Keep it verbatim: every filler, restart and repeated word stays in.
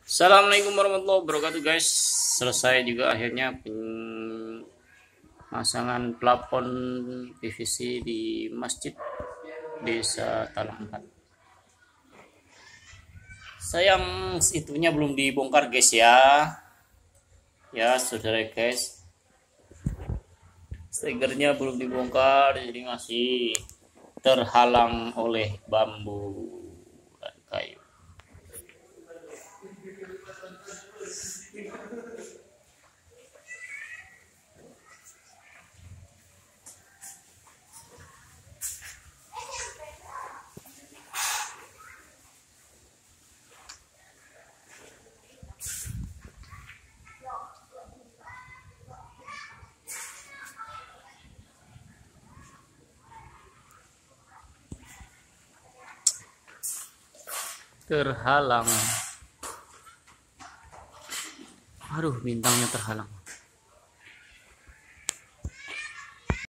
Assalamualaikum warahmatullahi wabarakatuh guys. Selesai juga akhirnya pemasangan plafon P V C di Masjid Desa Talangkat. Sayang itunya belum dibongkar guys ya. Ya saudara guys, stegernya belum dibongkar, jadi masih terhalang oleh bambu dan kayu. Terhalang. Aduh, bintangnya terhalang.